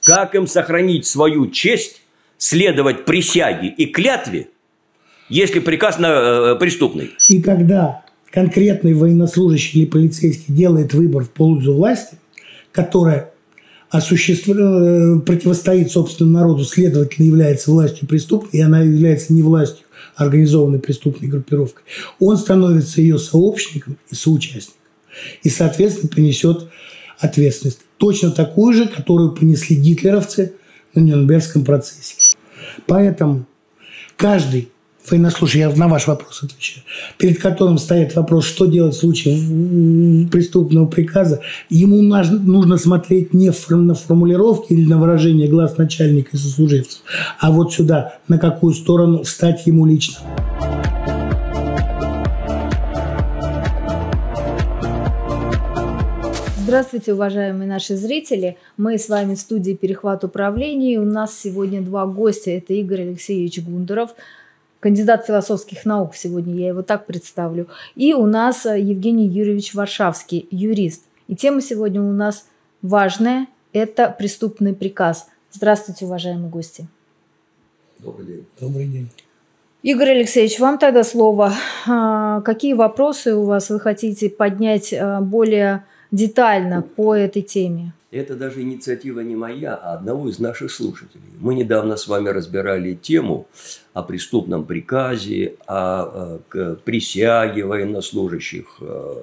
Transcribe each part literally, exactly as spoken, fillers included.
Как им сохранить свою честь, следовать присяге и клятве, если приказ на, э, преступный? И когда конкретный военнослужащий или полицейский делает выбор в пользу власти, которая осуществ... противостоит собственному народу, следовательно, является властью преступной, и она является не властью, а организованной преступной группировкой, он становится ее сообщником и соучастником. И, соответственно, понесет ответственность. Точно такую же, которую понесли гитлеровцы на Нюрнбергском процессе. Поэтому каждый военнослужащий, я на ваш вопрос отвечаю, перед которым стоит вопрос, что делать в случае преступного приказа, ему нужно смотреть не на формулировки или на выражение глаз начальника и сослуживцев, а вот сюда, на какую сторону встать ему лично. Здравствуйте, уважаемые наши зрители. Мы с вами в студии «Перехват управления». У нас сегодня два гостя. Это Игорь Алексеевич Гундаров, кандидат философских наук, сегодня я его так представлю. И у нас Евгений Юрьевич Варшавский, юрист. И тема сегодня у нас важная – это преступный приказ. Здравствуйте, уважаемые гости. Добрый день. Добрый день. Игорь Алексеевич, вам тогда слово. Какие вопросы у вас вы хотите поднять более детально по этой теме? Это даже инициатива не моя, а одного из наших слушателей. Мы недавно с вами разбирали тему о преступном приказе, о, о присяге военнослужащих,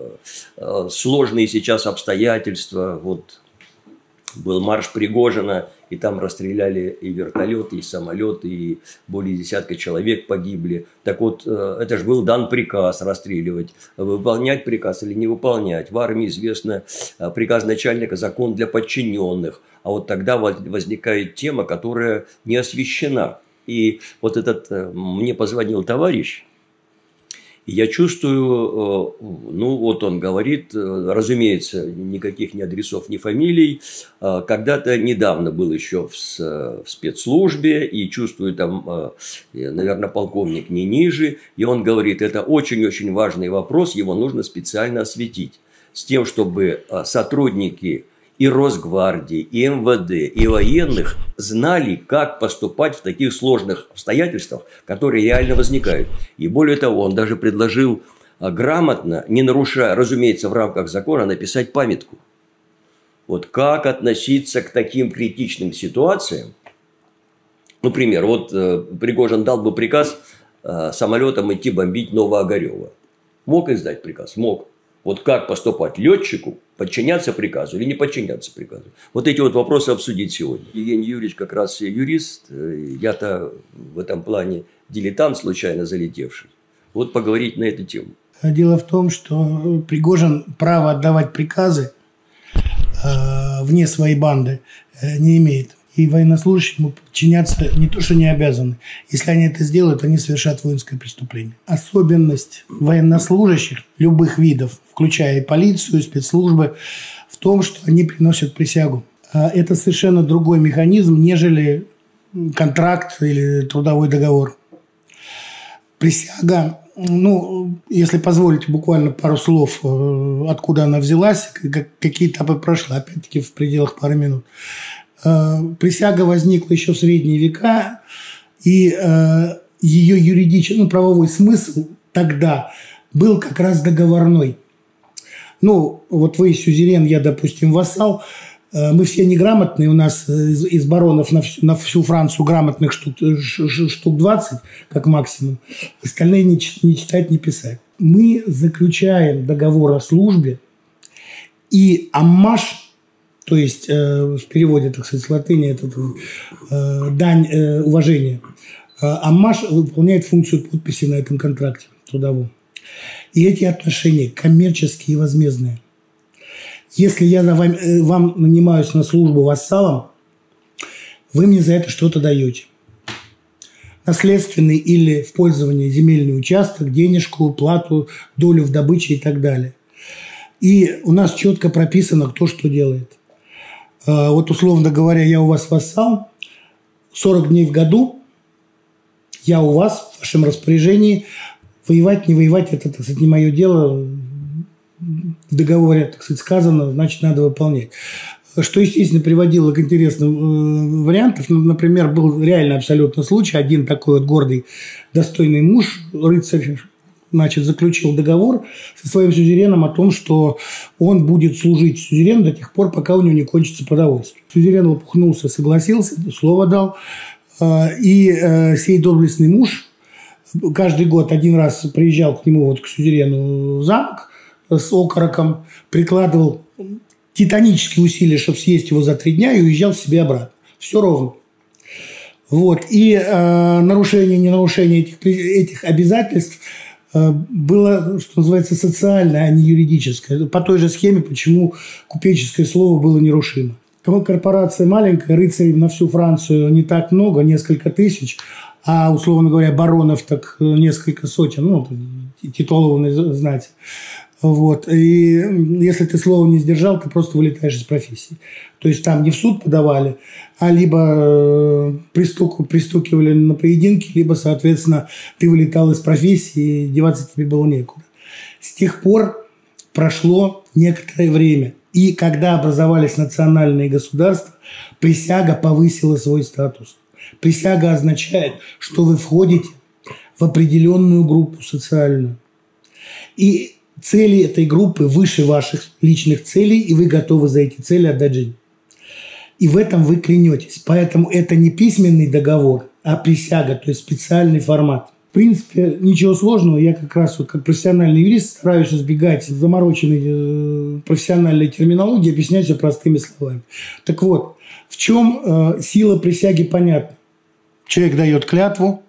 сложные сейчас обстоятельства. Вот был марш Пригожина, и там расстреляли и вертолеты, и самолеты, и более десятка человек погибли. Так вот, это же был дан приказ расстреливать. Выполнять приказ или не выполнять. В армии известно, приказ начальника – закон для подчиненных. А вот тогда возникает тема, которая не освещена. И вот этот, мне позвонил товарищ, и я чувствую, ну вот он говорит, разумеется, никаких ни адресов, ни фамилий. Когда-то недавно был еще в спецслужбе и чувствую там, наверное, полковник не ниже. И он говорит, это очень-очень важный вопрос, его нужно специально осветить. С тем, чтобы сотрудники и Росгвардии, и эм вэ дэ, и военных знали, как поступать в таких сложных обстоятельствах, которые реально возникают. И более того, он даже предложил грамотно, не нарушая, разумеется, в рамках закона, написать памятку. Вот как относиться к таким критичным ситуациям. Например, вот Пригожин дал бы приказ самолетом идти бомбить Новоогарево. Мог издать приказ? Мог. Вот как поступать летчику, подчиняться приказу или не подчиняться приказу? Вот эти вот вопросы обсудить сегодня. Евгений Юрьевич как раз юрист, я-то в этом плане дилетант, случайно залетевший. Вот поговорить на эту тему. Дело в том, что Пригожин право отдавать приказы э, вне своей банды э, не имеет. И военнослужащие ему подчиняться не то, что не обязаны. Если они это сделают, они совершат воинское преступление. Особенность военнослужащих любых видов, включая и полицию, и спецслужбы, в том, что они приносят присягу. Это совершенно другой механизм, нежели контракт или трудовой договор. Присяга, ну, если позволите, буквально пару слов, откуда она взялась, какие этапы прошла, опять-таки в пределах пары минут. Присяга возникла еще в средние века, и э, ее юридический, ну, правовой смысл тогда был как раз договорной. Ну, вот вы сюзерен, я, допустим, вассал. Э, мы все неграмотные, у нас из, из баронов на всю, на всю Францию грамотных штук, штук двадцать, как максимум. Остальные не, не читать, не писать. Мы заключаем договор о службе, и аммаж, то есть э, в переводе, так сказать, с латыни, это э, дань э, уважения. Э, аммаж выполняет функцию подписи на этом контракте трудовом. И эти отношения коммерческие и возмездные. Если я за вами, э, вам нанимаюсь на службу вассалом, вы мне за это что-то даете. Наследственный или в пользование земельный участок, денежку, плату, долю в добыче и так далее. И у нас четко прописано, кто что делает. Вот, условно говоря, я у вас вассал, сорок дней в году я у вас, в вашем распоряжении, воевать, не воевать, это, так сказать, не мое дело, в договоре, так сказать, сказано, значит, надо выполнять. что, естественно, приводило к интересным вариантам. Например, был реально абсолютно случай. Один такой вот гордый, достойный муж, рыцарь, значит, заключил договор со своим сюзереном о том, что он будет служить сюзерену до тех пор, пока у него не кончится продовольствие. Сюзерен лопухнулся, согласился, слово дал. И сей доблестный муж каждый год один раз приезжал к нему, вот к сюзерену, в замок с окороком, прикладывал титанические усилия, чтобы съесть его за три дня, и уезжал себе обратно. Все ровно. Вот. И э, нарушение, не нарушение этих, этих обязательств было, что называется, социальное, а не юридическое. По той же схеме, почему купеческое слово было нерушимо. Корпорация маленькая, рыцарей на всю Францию не так много, несколько тысяч, а, условно говоря, баронов так несколько сотен, ну, титулованной знати. Вот. И если ты слово не сдержал, ты просто вылетаешь из профессии. То есть там не в суд подавали, а либо пристук, пристукивали на поединки, либо, соответственно, ты вылетал из профессии, и деваться тебе было некуда. С тех пор прошло некоторое время. И когда образовались национальные государства, присяга повысила свой статус. Присяга означает, что вы входите в определенную группу социальную. И цели этой группы выше ваших личных целей, и вы готовы за эти цели отдать жизнь. И в этом вы клянетесь. Поэтому это не письменный договор, а присяга, то есть специальный формат. В принципе, ничего сложного. Я как раз вот как профессиональный юрист стараюсь избегать замороченной профессиональной терминологии, объяснять все простыми словами. Так вот, в чем э, сила присяги понятна? Человек дает клятву,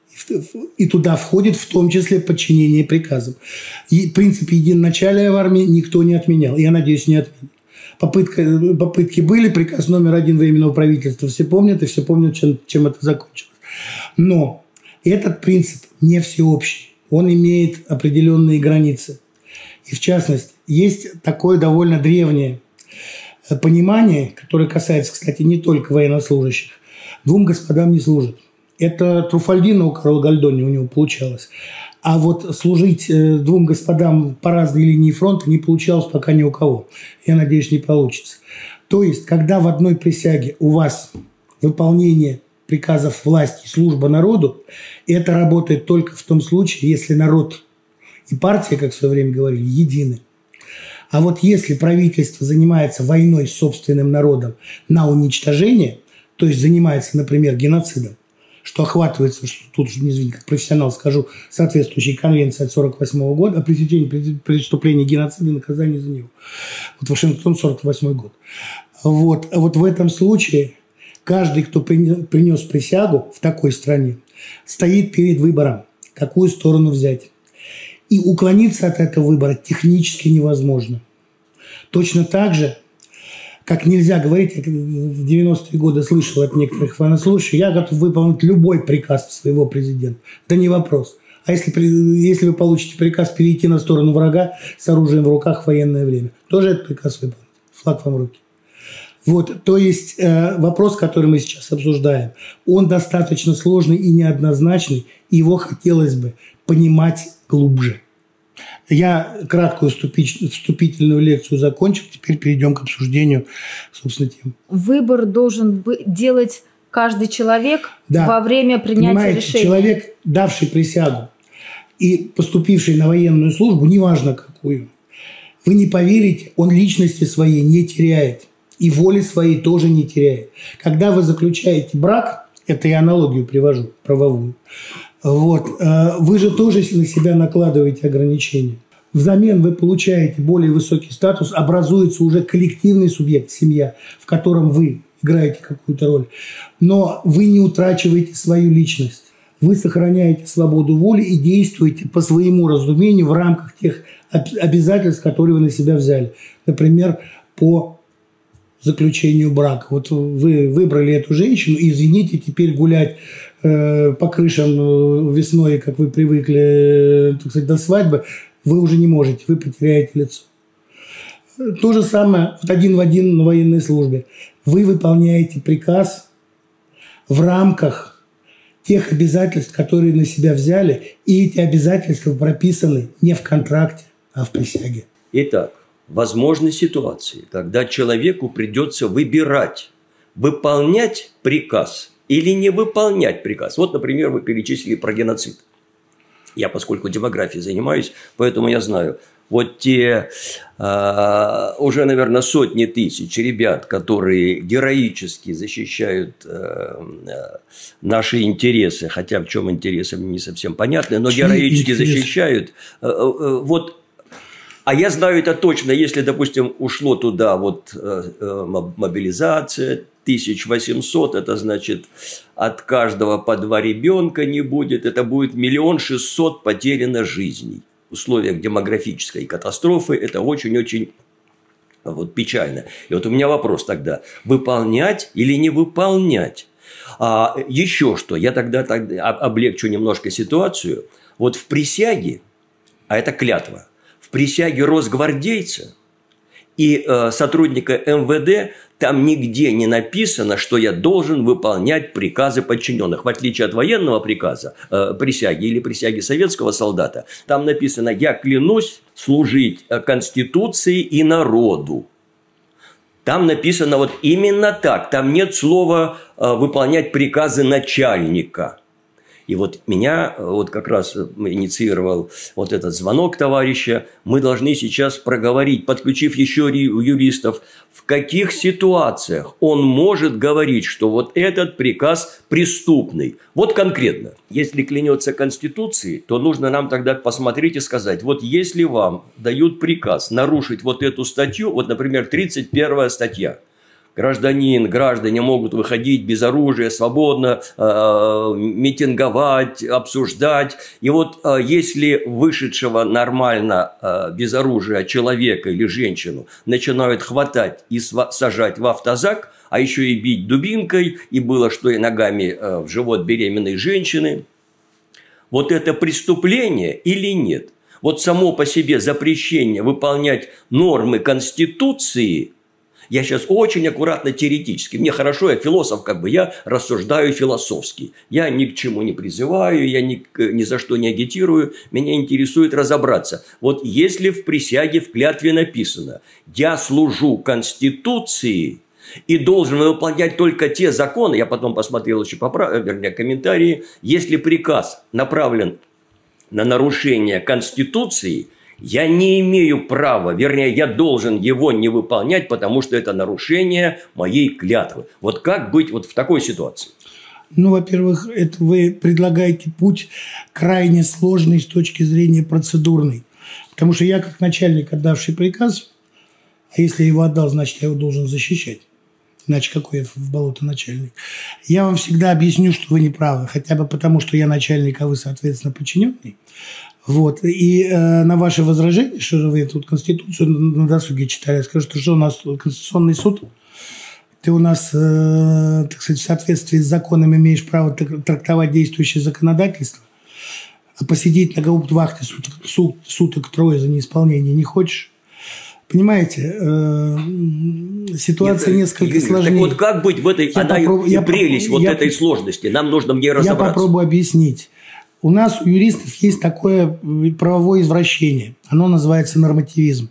и туда входит в том числе подчинение приказам. И принцип единоначалия в армии никто не отменял. Я надеюсь, не отменит. Попытка, попытки были, приказ номер один Временного правительства все помнят, и все помнят, чем, чем это закончилось. Но этот принцип не всеобщий. Он имеет определенные границы. И в частности, есть такое довольно древнее понимание, которое касается, кстати, не только военнослужащих. Двум господам не служат. Это Труфальдино у Карла Гальдони у него получалось. А вот служить двум господам по разной линии фронта не получалось пока ни у кого. Я надеюсь, не получится. То есть, когда в одной присяге у вас выполнение приказов власти и служба народу, это работает только в том случае, если народ и партия, как в свое время говорили, едины. А вот если правительство занимается войной с собственным народом на уничтожение, то есть занимается, например, геноцидом, что охватывается, что тут уже, извините, как профессионал скажу, соответствующей конвенции от сорок восьмого года о пресечении преступления геноцида и наказании за него. Вот Вашингтон, сорок восьмой год. Вот, а вот в этом случае каждый, кто принес присягу в такой стране, стоит перед выбором, какую сторону взять. И уклониться от этого выбора технически невозможно. Точно так же, как нельзя говорить, я в девяностые годы слышал от некоторых военнослужащих, я готов выполнить любой приказ своего президента. Да не вопрос. А если, если вы получите приказ перейти на сторону врага с оружием в руках в военное время, тоже этот приказ выполнить. Флаг вам в руки. Вот, то есть э, вопрос, который мы сейчас обсуждаем, он достаточно сложный и неоднозначный, и его хотелось бы понимать глубже. Я краткую вступительную лекцию закончил, теперь перейдем к обсуждению, собственно, тем. Выбор должен делать каждый человек, да, во время принятия понимаете, решения. Человек, давший присягу и поступивший на военную службу, неважно какую, вы не поверите, он личности своей не теряет. И воли своей тоже не теряет. Когда вы заключаете брак, это я аналогию привожу, правовую, вот, вы же тоже на себя накладываете ограничения. Взамен вы получаете более высокий статус, образуется уже коллективный субъект, семья, в котором вы играете какую-то роль. Но вы не утрачиваете свою личность. Вы сохраняете свободу воли и действуете по своему разумению в рамках тех обязательств, которые вы на себя взяли. Например, по заключению брака. Вот вы выбрали эту женщину, и, извините, теперь гулять э, по крышам весной, как вы привыкли, так сказать, до свадьбы, вы уже не можете, вы потеряете лицо. То же самое, вот один в один на военной службе. Вы выполняете приказ в рамках тех обязательств, которые на себя взяли, и эти обязательства прописаны не в контракте, а в присяге. Итак, возможны ситуации, когда человеку придется выбирать, выполнять приказ или не выполнять приказ. Вот, например, вы перечислили про геноцид. Я, поскольку демографией занимаюсь, поэтому я знаю. Вот те э, уже, наверное, сотни тысяч ребят, которые героически защищают э, наши интересы, хотя в чем интересы не совсем понятно, но героически защищают. Э, э, вот, а я знаю это точно, если, допустим, ушло туда вот э, мобилизация, тысяча восемьсот, это значит, от каждого по два ребенка не будет, это будет миллион шестьсот потеряно жизней. В условиях демографической катастрофы это очень-очень вот, печально. И вот у меня вопрос тогда, выполнять или не выполнять? А еще что, я тогда, тогда облегчу немножко ситуацию. Вот в присяге, а это клятва, в присяге росгвардейца и э, сотрудника эм вэ дэ там нигде не написано, что я должен выполнять приказы подчиненных. В отличие от военного приказа, э, присяги или присяги советского солдата, там написано «я клянусь служить Конституции и народу». Там написано вот именно так. Там нет слова э, «выполнять приказы начальника». И вот меня вот как раз инициировал вот этот звонок товарища. Мы должны сейчас проговорить, подключив еще юристов, в каких ситуациях он может говорить, что вот этот приказ преступный. Вот конкретно. Если клянется Конституцией, то нужно нам тогда посмотреть и сказать, вот если вам дают приказ нарушить вот эту статью, вот, например, тридцать первая статья. Гражданин, граждане могут выходить без оружия, свободно э, митинговать, обсуждать. И вот э, если вышедшего нормально э, без оружия человека или женщину начинают хватать и сажать в автозак, а еще и бить дубинкой, и было что и ногами э, в живот беременной женщины, вот это преступление или нет? Вот само по себе запрещение выполнять нормы Конституции. Я сейчас очень аккуратно теоретически. Мне хорошо, я философ, как бы я рассуждаю философски. Я ни к чему не призываю, я ни, ни за что не агитирую. Меня интересует разобраться. Вот если в присяге, в клятве написано «Я служу Конституции и должен выполнять только те законы», я потом посмотрел еще поправ... вернее, комментарии, если приказ направлен на нарушение Конституции, я не имею права, вернее, я должен его не выполнять, потому что это нарушение моей клятвы. Вот как быть вот в такой ситуации? Ну, во-первых, это вы предлагаете путь крайне сложный с точки зрения процедурной. Потому что я, как начальник, отдавший приказ, а если я его отдал, значит, я его должен защищать. Иначе какой я в болото начальник? Я вам всегда объясню, что вы не правы. Хотя бы потому, что я начальник, а вы, соответственно, подчиненный. Вот. И э, на ваше возражение, что вы тут Конституцию на досуге читали, я скажу, что, что у нас Конституционный суд, ты у нас, э, так сказать, в соответствии с законом имеешь право трактовать действующее законодательство, а посидеть на гауптвахте суток, суток, суток трое за неисполнение не хочешь. Понимаете, э, ситуация Нет, несколько Юрий, сложнее. Так вот как быть в этой, я она попроб... и я прелесть вот я... этой сложности, нам нужно в ней разобраться. Я попробую объяснить. У нас, у юристов, есть такое правовое извращение. Оно называется нормативизм.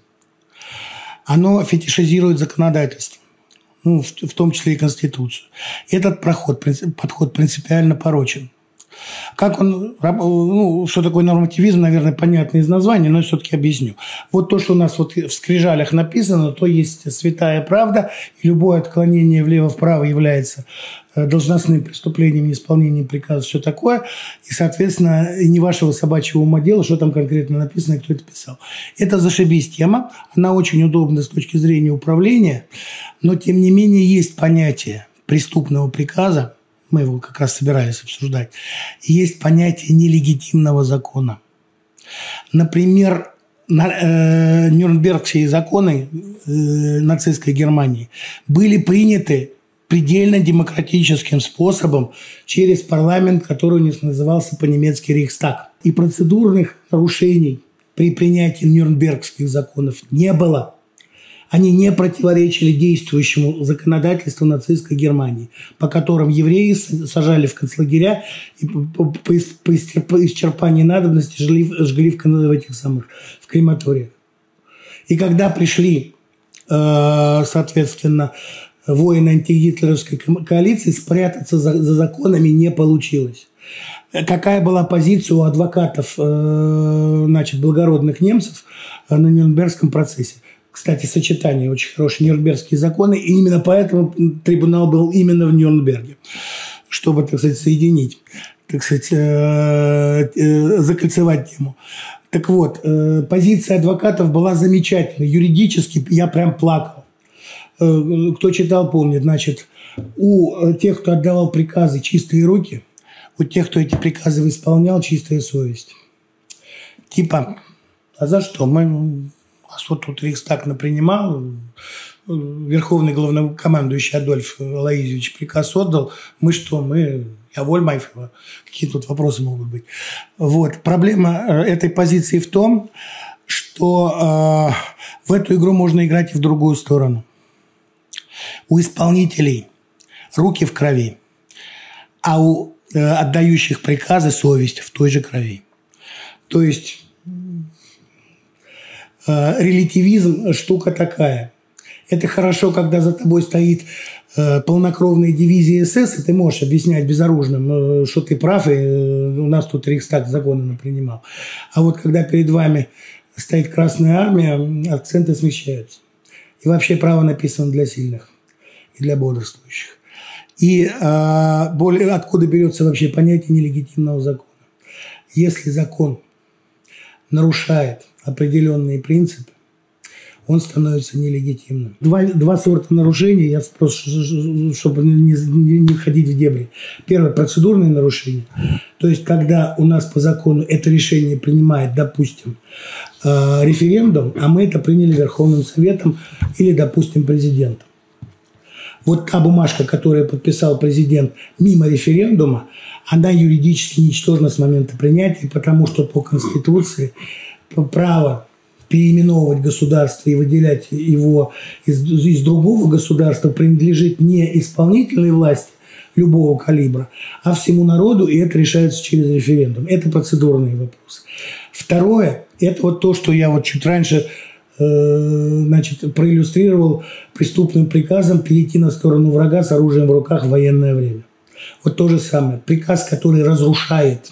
Оно фетишизирует законодательство, ну, в, в том числе и Конституцию. Этот проход, подход принципиально порочен. Как он, ну, что такое нормативизм, наверное, понятно из названия, но я все-таки объясню. Вот то, что у нас вот в скрижалях написано, то есть святая правда, и любое отклонение влево-вправо является должностным преступлением, неисполнением приказа, все такое. И, соответственно, и не вашего собачьего ума дело, что там конкретно написано и кто это писал. Это зашибись тема. Она очень удобна с точки зрения управления, но, тем не менее, есть понятие преступного приказа, мы его как раз собирались обсуждать, и есть понятие нелегитимного закона. Например, э, Нюрнбергские законы э, нацистской Германии были приняты предельно демократическим способом через парламент, который у них назывался по-немецки Рейхстаг. И процедурных нарушений при принятии Нюрнбергских законов не было. Они не противоречили действующему законодательству нацистской Германии, по которым евреи сажали в концлагеря и по, по, по исчерпании надобности жгли, жгли в, в этих самых в крематориях. И когда пришли, соответственно, воины антигитлеровской коалиции, спрятаться за, за законами не получилось. Какая была позиция у адвокатов, значит, благородных немцев на Нюрнбергском процессе? Кстати, сочетание очень хорошие нюрнбергские законы, и именно поэтому трибунал был именно в Нюрнберге, чтобы, так сказать, соединить, так сказать, закольцевать тему. Так вот, позиция адвокатов была замечательной. Юридически я прям плакал. Кто читал, помнит. Значит, у тех, кто отдавал приказы, чистые руки, у тех, кто эти приказы исполнял, чистая совесть. Типа, а за что? Мы... А что тут Рейхстаг напринимал, верховный главнокомандующий Адольф Алоизович приказ отдал, мы что, мы, я вольмайфова, какие тут вопросы могут быть. Вот. Проблема этой позиции в том, что э, в эту игру можно играть и в другую сторону. У исполнителей руки в крови, а у э, отдающих приказы совесть в той же крови. То есть релятивизм – штука такая. Это хорошо, когда за тобой стоит полнокровная дивизия СС, и ты можешь объяснять безоружным, что ты прав, и у нас тут Рейхстаг законы напринимал. А вот когда перед вами стоит Красная Армия, акценты смещаются. И вообще право написано для сильных и для бодрствующих. И а, более, откуда берется вообще понятие нелегитимного закона? Если закон нарушает определенные принципы, он становится нелегитимным. Два, два сорта нарушений, я просто, чтобы не, не, не входить в дебри. Первое – процедурные нарушения. То есть, когда у нас по закону это решение принимает, допустим, э, референдум, а мы это приняли Верховным Советом или, допустим, президентом. Вот та бумажка, которую подписал президент мимо референдума, она юридически ничтожна с момента принятия, потому что по Конституции право переименовывать государство и выделять его из, из другого государства принадлежит не исполнительной власти любого калибра, а всему народу, и это решается через референдум. Это процедурные вопросы. Второе, это вот то, что я вот чуть раньше э, значит, проиллюстрировал преступным приказом перейти на сторону врага с оружием в руках в военное время. Вот то же самое. Приказ, который разрушает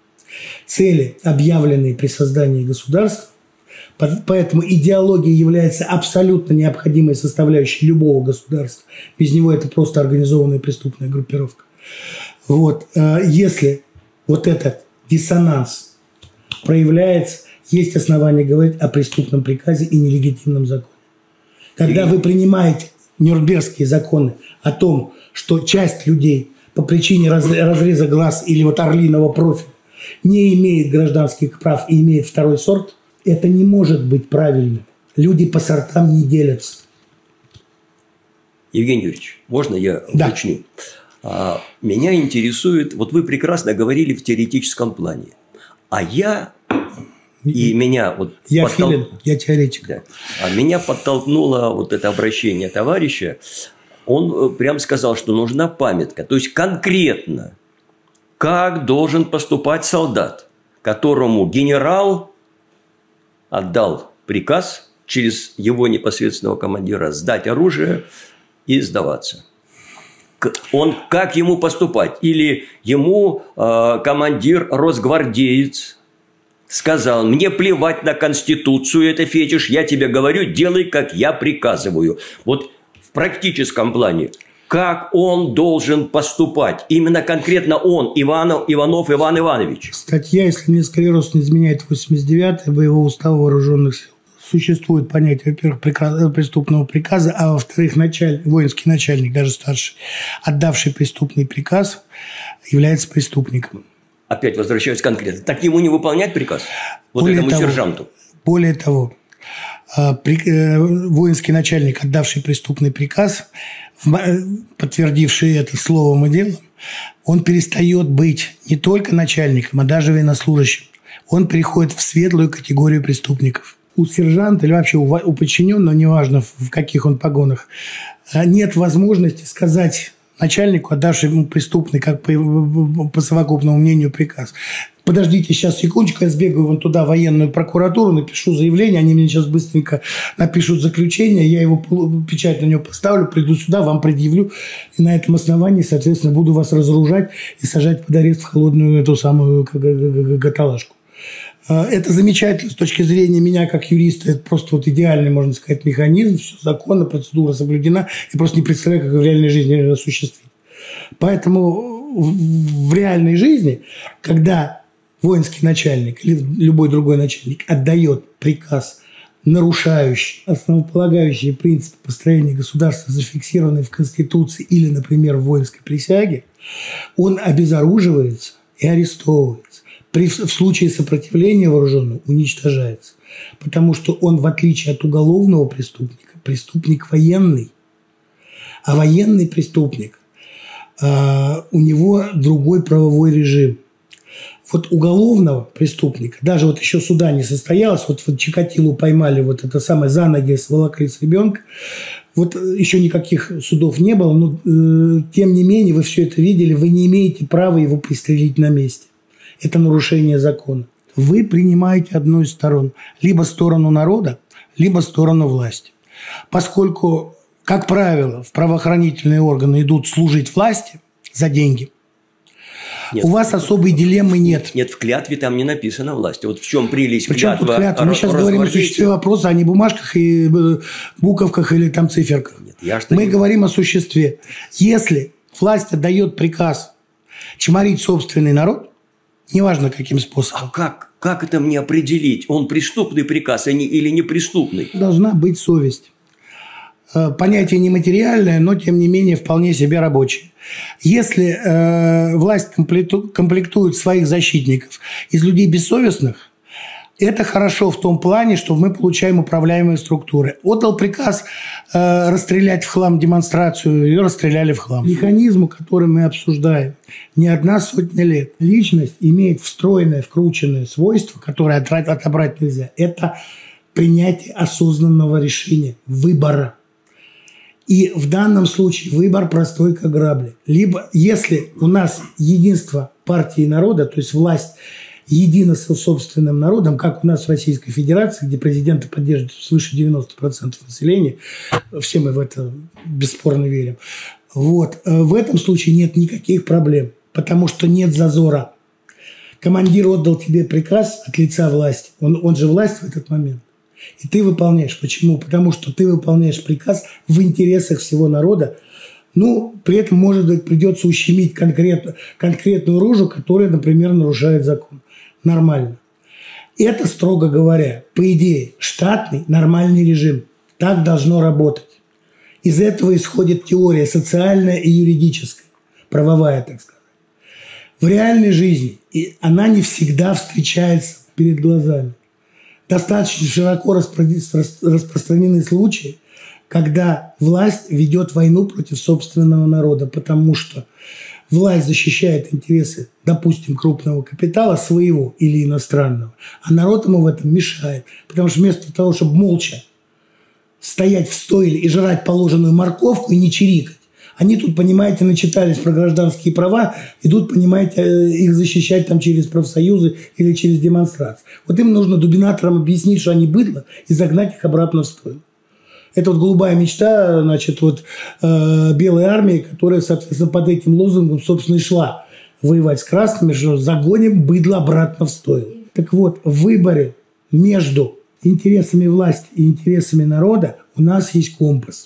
цели, объявленные при создании государства. Поэтому идеология является абсолютно необходимой составляющей любого государства. Без него это просто организованная преступная группировка. Вот. Если вот этот диссонанс проявляется, есть основания говорить о преступном приказе и нелегитимном законе. Когда вы принимаете Нюрнбергские законы о том, что часть людей по причине разреза глаз или вот орлиного профиля не имеет гражданских прав и имеет второй сорт, это не может быть правильным. Люди по сортам не делятся. Евгений Юрьевич, можно я да. уточню? А, меня интересует, вот вы прекрасно говорили в теоретическом плане, а я и меня вот я подтол... филин, я теоретик. Да. А меня подтолкнуло вот это обращение товарища. Он прям сказал, что нужна памятка, то есть конкретно, как должен поступать солдат, которому генерал отдал приказ через его непосредственного командира сдать оружие и сдаваться. Он как ему поступать? Или ему э, командир росгвардеец сказал: мне плевать на Конституцию, это фетиш, я тебе говорю, делай, как я приказываю. Вот в практическом плане, как он должен поступать? Именно конкретно он, Иванов, Иванов Иван Иванович. Статья, если мне склероз не изменяет, восемьдесят девятая Боевого устава вооруженных сил. Существует понятие, во-первых, приказ, преступного приказа, а во-вторых, началь, воинский начальник, даже старший, отдавший преступный приказ, является преступником. Опять возвращаюсь конкретно. Так ему не выполнять приказ? Вот более этому того, сержанту? Более того, воинский начальник, отдавший преступный приказ, подтвердивший это словом и делом, он перестает быть не только начальником, а даже военнослужащим. Он переходит в светлую категорию преступников. У сержанта или вообще у подчиненного, неважно в каких он погонах, нет возможности сказать начальнику, отдавший ему преступный, как по, по совокупному мнению, приказ. Подождите, сейчас секундочку, я сбегаю вон туда, в военную прокуратуру, напишу заявление, они мне сейчас быстренько напишут заключение, я его печать на него поставлю, приду сюда, вам предъявлю, и на этом основании, соответственно, буду вас разоружать и сажать под арест в холодную эту самую каталажку. Это замечательно с точки зрения меня как юриста, это просто вот идеальный, можно сказать, механизм, все законно, процедура соблюдена, я просто не представляю, как в реальной жизни осуществить. Поэтому в реальной жизни, когда воинский начальник или любой другой начальник отдает приказ, нарушающий основополагающие принципы построения государства, зафиксированные в Конституции или, например, в воинской присяге, он обезоруживается и арестовывается. При, в случае сопротивления вооруженного уничтожается. Потому что он, в отличие от уголовного преступника, преступник военный. А военный преступник, э, у него другой правовой режим. Вот уголовного преступника, даже вот еще суда не состоялось, вот, вот Чикатилу поймали, вот это самое, за ноги сволокли с ребенка, вот еще никаких судов не было, но э, тем не менее вы все это видели, вы не имеете права его пристрелить на месте. Это нарушение закона. Вы принимаете одну из сторон, либо сторону народа, либо сторону власти. Поскольку, как правило, в правоохранительные органы идут служить власти за деньги, нет, у вас особой дилеммы нет. Нет, в клятве там не написано власти. Вот в чем прелесть клятвы. Причем тут клятва? Мы сейчас говорим о существе вопроса, а не бумажках и буковках или там циферках. Нет, я что Мы не... говорим о существе. Если власть отдает приказ чморить собственный народ, неважно каким способом. А как, как это мне определить? Он преступный приказ или не преступный? Должна быть совесть. Понятие нематериальное, но тем не менее вполне себе рабочее. Если э, власть комплекту, комплектует своих защитников из людей бессовестных, это хорошо в том плане, что мы получаем управляемые структуры. Отдал приказ э, расстрелять в хлам демонстрацию, ее расстреляли в хлам. Механизм, который мы обсуждаем, не одна сотня лет. Личность имеет встроенное, вкрученное свойство, которое отобрать нельзя. Это принятие осознанного решения, выбора. И в данном случае выбор простой, как грабли. Либо, если у нас единство партии и народа, то есть власть едина со собственным народом, как у нас в Российской Федерации, где президента поддерживает свыше девяноста процентов населения, все мы в это бесспорно верим, вот, в этом случае нет никаких проблем, потому что нет зазора. Командир отдал тебе приказ от лица власти, он, он же власть в этот момент. И ты выполняешь. Почему? Потому что ты выполняешь приказ в интересах всего народа. Ну, при этом, может быть, придется ущемить конкретно, конкретную рожу, которая, например, нарушает закон. Нормально. Это, строго говоря, по идее, штатный, нормальный режим. Так должно работать. Из этого исходит теория социальная и юридическая, правовая, так сказать. В реальной жизни и она не всегда встречается перед глазами. Достаточно широко распространены случаи, когда власть ведет войну против собственного народа, потому что власть защищает интересы, допустим, крупного капитала, своего или иностранного, а народ ему в этом мешает. Потому что вместо того, чтобы молча стоять в стойле и жрать положенную морковку и не чирикать, они тут, понимаете, начитались про гражданские права, идут, понимаете, их защищать там через профсоюзы или через демонстрации. Вот им нужно дубинаторам объяснить, что они быдло, и загнать их обратно в стойло. Это вот голубая мечта, значит, вот э, белой армии, которая, соответственно, под этим лозунгом, собственно, и шла воевать с красными, что загоним быдло обратно в стойло. Так вот, в выборе между интересами власти и интересами народа у нас есть компас.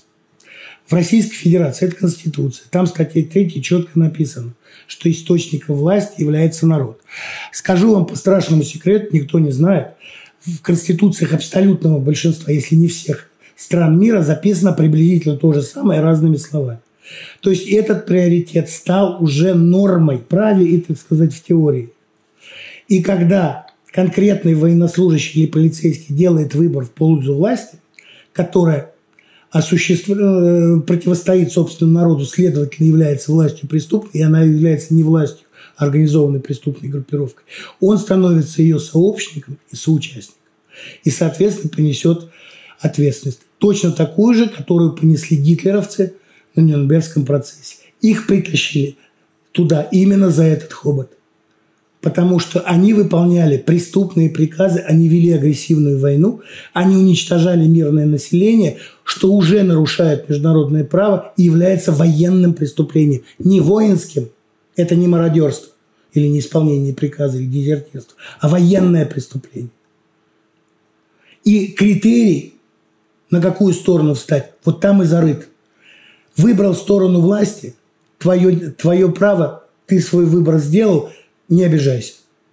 В Российской Федерации это Конституция. Там в статье третьей четко написано, что источником власти является народ. Скажу вам по страшному секрету, никто не знает, в конституциях абсолютного большинства, если не всех стран мира, записано приблизительно то же самое разными словами. То есть этот приоритет стал уже нормой в праве и, так сказать, в теории. И когда конкретный военнослужащий или полицейский делает выбор в пользу власти, которая осуществ... противостоит собственному народу, следовательно, является властью преступной, и она является не властью, а организованной преступной группировкой, он становится ее сообщником и соучастником. И, соответственно, понесет ответственность. Точно такую же, которую понесли гитлеровцы на Нюрнбергском процессе. Их притащили туда именно за этот хобот. Потому что они выполняли преступные приказы, они вели агрессивную войну, они уничтожали мирное население, что уже нарушает международное право и является военным преступлением. Не воинским, это не мародерство или не исполнение приказа или дезертирство, а военное преступление. И критерий, на какую сторону встать, вот там и зарыт. Выбрал сторону власти, твое, твое право, ты свой выбор сделал, не обижайся.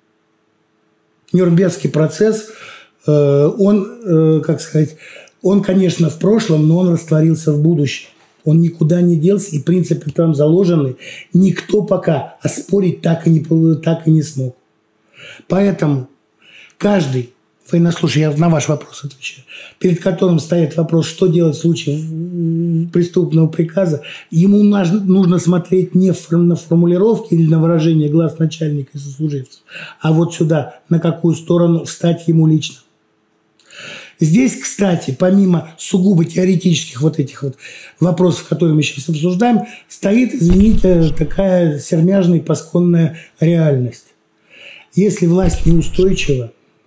Нюрнбергский процесс, э, он, э, как сказать, он, конечно, в прошлом, но он растворился в будущем. Он никуда не делся, и принципы там заложены. Никто пока оспорить так и не, так и не смог. Поэтому каждый военнослужащий, я на ваш вопрос отвечаю, перед которым стоит вопрос, что делать в случае преступного приказа, ему нужно смотреть не на формулировки или на выражение глаз начальника и сослуживцев, а вот сюда, на какую сторону встать ему лично. Здесь, кстати, помимо сугубо теоретических вот этих вот вопросов, которые мы сейчас обсуждаем, стоит, извините, такая сермяжная и пасконная реальность. Если власть неустойчива,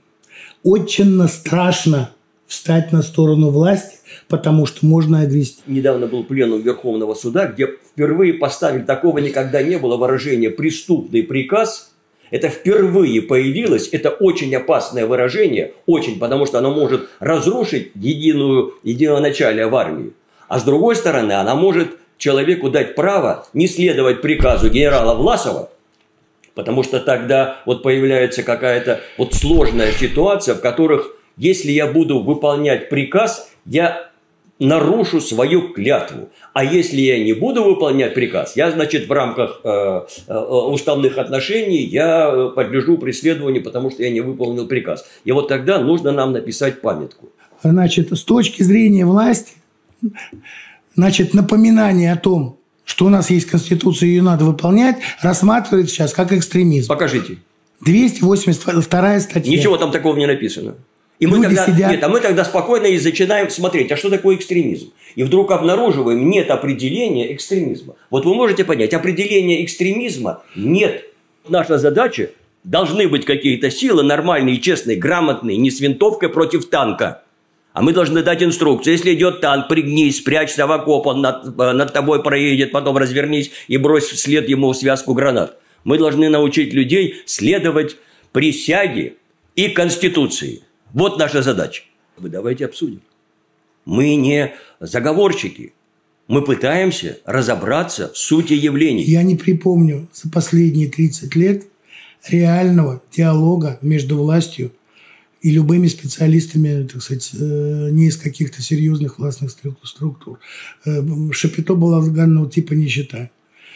очень страшно встать на сторону власти, потому что можно огрести. Недавно был пленум Верховного суда, где впервые поставили, такого никогда не было, выражение «преступный приказ». Это впервые появилось, это очень опасное выражение, очень, потому что оно может разрушить единую, единоначалие в армии. А с другой стороны, она может человеку дать право не следовать приказу генерала Власова, потому что тогда вот появляется какая-то вот сложная ситуация, в которых, если я буду выполнять приказ, я нарушу свою клятву. А если я не буду выполнять приказ, я, значит, в рамках э, э, уставных отношений я подлежу преследованию, потому что я не выполнил приказ. И вот тогда нужно нам написать памятку. Значит, с точки зрения власти, значит, напоминание о том, что у нас есть Конституция, ее надо выполнять, рассматривается сейчас как экстремизм. Покажите. двести восемьдесят вторая статья. Ничего там такого не написано. И мы тогда, нет, а мы тогда спокойно и начинаем смотреть, а что такое экстремизм? И вдруг обнаруживаем, нет определения экстремизма. Вот вы можете понять, определения экстремизма нет. Наша задача, должны быть какие-то силы нормальные, честные, грамотные, не с винтовкой против танка. А мы должны дать инструкцию. Если идет танк, пригнись, спрячься в окоп, он над, над тобой проедет, потом развернись и брось вслед ему связку гранат. Мы должны научить людей следовать присяге и Конституции. Вот наша задача. Вы давайте обсудим. Мы не заговорщики. Мы пытаемся разобраться в сути явлений. Я не припомню за последние тридцать лет реального диалога между властью и любыми специалистами, так сказать, не из каких-то серьезных властных структур. Шапито балаганного типа не считаю.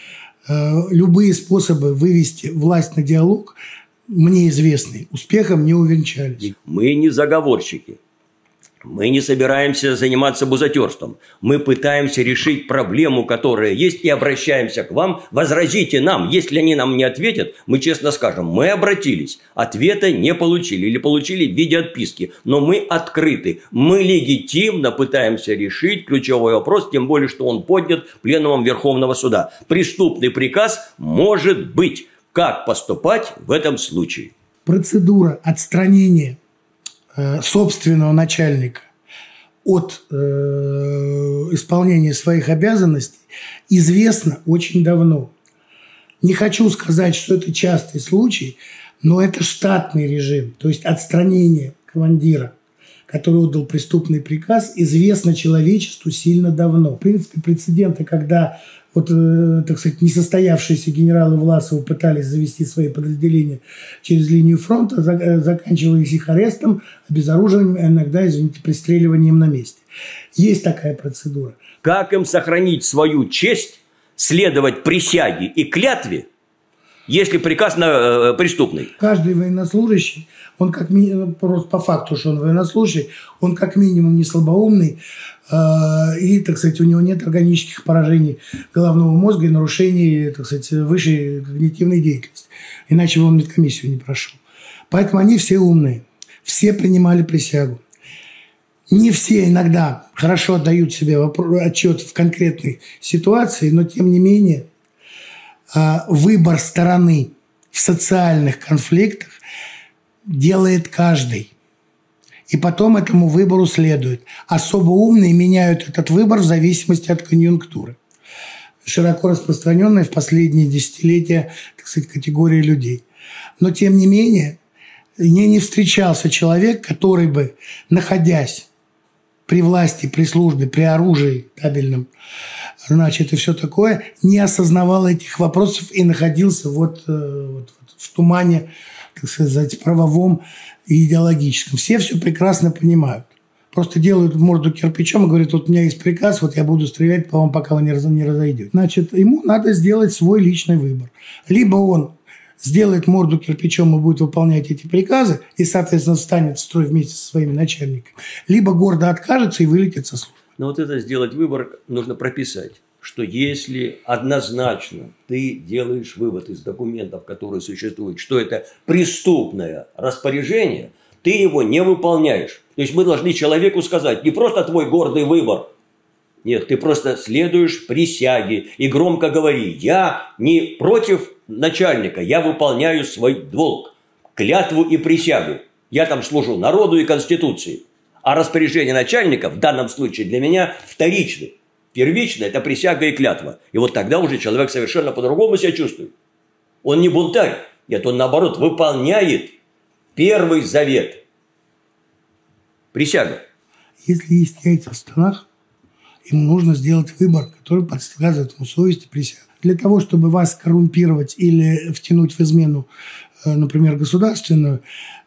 Любые способы вывести власть на диалог мне известны, успехом не увенчались. Мы не заговорщики. Мы не собираемся заниматься бузатерством. Мы пытаемся решить проблему, которая есть, и обращаемся к вам. Возразите нам. Если они нам не ответят, мы честно скажем, мы обратились. Ответа не получили или получили в виде отписки. Но мы открыты. Мы легитимно пытаемся решить ключевой вопрос, тем более, что он поднят пленумом Верховного суда. Преступный приказ может быть. Как поступать в этом случае? Процедура отстранения э, собственного начальника от э, исполнения своих обязанностей известна очень давно. Не хочу сказать, что это частый случай, но это штатный режим. То есть отстранение командира, который отдал преступный приказ, известно человечеству сильно давно. В принципе, прецеденты, когда вот, э, так сказать, несостоявшиеся генералы Власова пытались завести свои подразделения через линию фронта, за, э, заканчивались их арестом, обезоруживанием, а иногда, извините, пристреливанием на месте. Есть такая процедура. Как им сохранить свою честь, следовать присяге и клятве, если приказ на, э, преступный? Каждый военнослужащий, он как минимум, просто по факту, что он военнослужащий, он как минимум не слабоумный, и, так сказать, у него нет органических поражений головного мозга и нарушений, так сказать, высшей когнитивной деятельности. Иначе бы он медкомиссию не прошел. Поэтому они все умные. Все принимали присягу. Не все иногда хорошо отдают себе отчет в конкретной ситуации, но тем не менее выбор стороны в социальных конфликтах делает каждый. И потом этому выбору следует. Особо умные меняют этот выбор в зависимости от конъюнктуры. Широко распространенная в последние десятилетия, так сказать, категория людей. Но, тем не менее, мне не встречался человек, который бы, находясь при власти, при службе, при оружии табельном, значит, и все такое, не осознавал этих вопросов и находился вот, вот, вот в тумане, так сказать, правовом и идеологическом. Все все прекрасно понимают. Просто делают морду кирпичом и говорят, вот у меня есть приказ, вот я буду стрелять по вам, пока вы не разойдете. Значит, ему надо сделать свой личный выбор. Либо он сделает морду кирпичом и будет выполнять эти приказы, и, соответственно, встанет в строй вместе со своими начальниками, либо гордо откажется и вылетит со службы. Но вот это сделать выбор нужно прописать, что если однозначно ты делаешь вывод из документов, которые существуют, что это преступное распоряжение, ты его не выполняешь. То есть мы должны человеку сказать, не просто твой гордый выбор, нет, ты просто следуешь присяге и громко говори, я не против начальника, я выполняю свой долг, клятву и присягу. Я там служу народу и Конституции. А распоряжение начальника в данном случае для меня вторичны. Первично – это присяга и клятва. И вот тогда уже человек совершенно по-другому себя чувствует. Он не бунтарь. Нет, он наоборот выполняет первый завет. Присяга. Если есть яйца в столах, ему нужно сделать выбор, который подсказывает ему совесть и присягу. Для того, чтобы вас коррумпировать или втянуть в измену, например, государственную,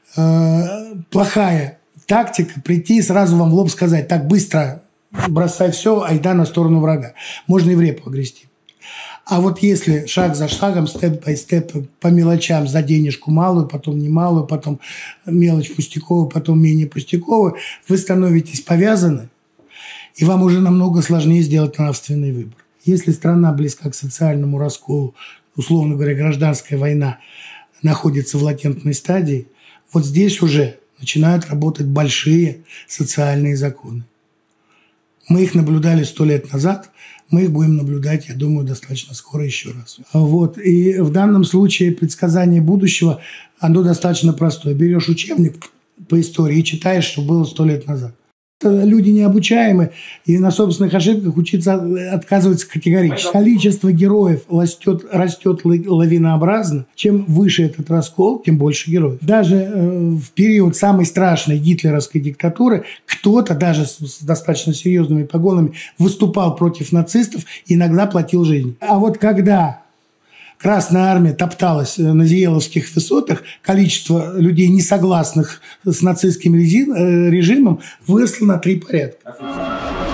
плохая тактика прийти и сразу вам в лоб сказать, так быстро бросай все, айда на сторону врага. Можно и в репу огрести. А вот если шаг за шагом, степ-бай-степ, по мелочам, за денежку малую, потом немалую, потом мелочь пустяковую, потом менее пустяковую, вы становитесь повязаны, и вам уже намного сложнее сделать нравственный выбор. Если страна близка к социальному расколу, условно говоря, гражданская война находится в латентной стадии, вот здесь уже начинают работать большие социальные законы. Мы их наблюдали сто лет назад, мы их будем наблюдать, я думаю, достаточно скоро еще раз. Вот. И в данном случае предсказание будущего, оно достаточно простое. Берешь учебник по истории и читаешь, что было сто лет назад. Люди необучаемы, и на собственных ошибках учиться отказываются категорически. Количество героев растет, растет лавинообразно. Чем выше этот раскол, тем больше героев. Даже э, в период самой страшной гитлеровской диктатуры кто-то даже с, с достаточно серьезными погонами выступал против нацистов и иногда платил жизнь. А вот когда Красная Армия топталась на Зиеловских высотах, количество людей, не согласных с нацистским режимом, выросло на три порядка.